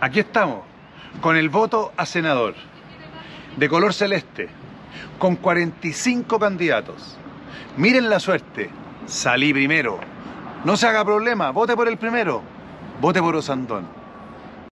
Aquí estamos, con el voto a senador, de color celeste, con 45 candidatos. Miren la suerte, salí primero. No se haga problema, vote por el primero, vote por Osandón.